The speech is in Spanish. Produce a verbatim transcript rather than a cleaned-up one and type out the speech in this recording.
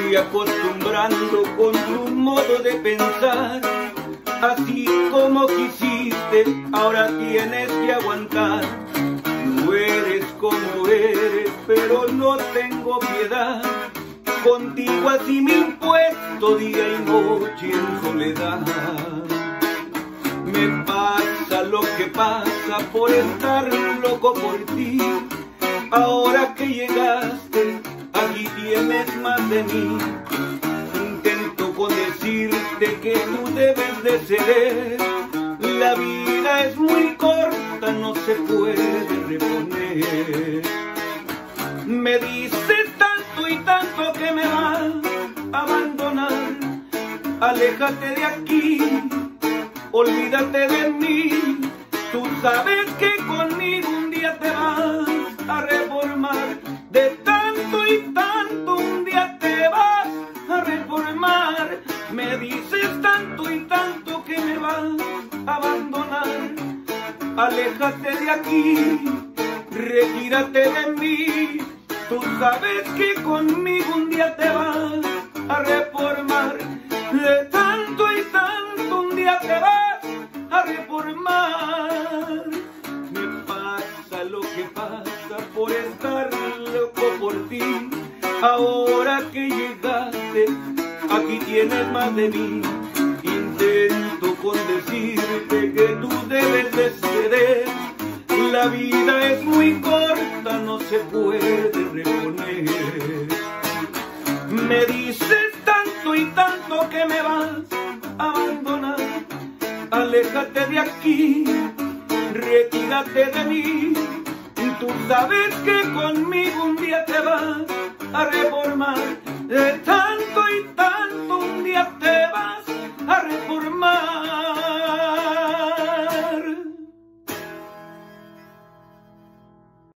fui acostumbrando con tu modo de pensar. Así como quisiste, ahora tienes que aguantar. No eres como eres, pero no tengo piedad. Contigo así me impuesto día y noche en soledad. Me pasa lo que pasa por estar loco por ti. Ahora que llegaste, aquí tienes más de mí. Intento con decirte que tú debes de ceder. La vida es muy corta, no se puede reponer. Me dices tanto y tanto que me vas a abandonar. Aléjate de aquí, olvídate de mí. Tú sabes que conmigo un día te vas a reformar. De tanto y tanto un día te vas a reformar. Me dices tanto y tanto que me vas a abandonar. Aléjate de aquí, retírate de mí. Tú sabes que conmigo un día te vas a reformar. De tanto y tanto un día te vas a reformar. Me pasa lo que pasa por estar loco por ti. Ahora que llegaste, aquí tienes más de mí. Intento con decirte que tú debes de ceder. La vida es muy corta, no se puede reponer. Me dices tanto y tanto que me vas a abandonar. Aléjate de aquí, retírate de mí. Tú sabes que conmigo un día te vas a reformar.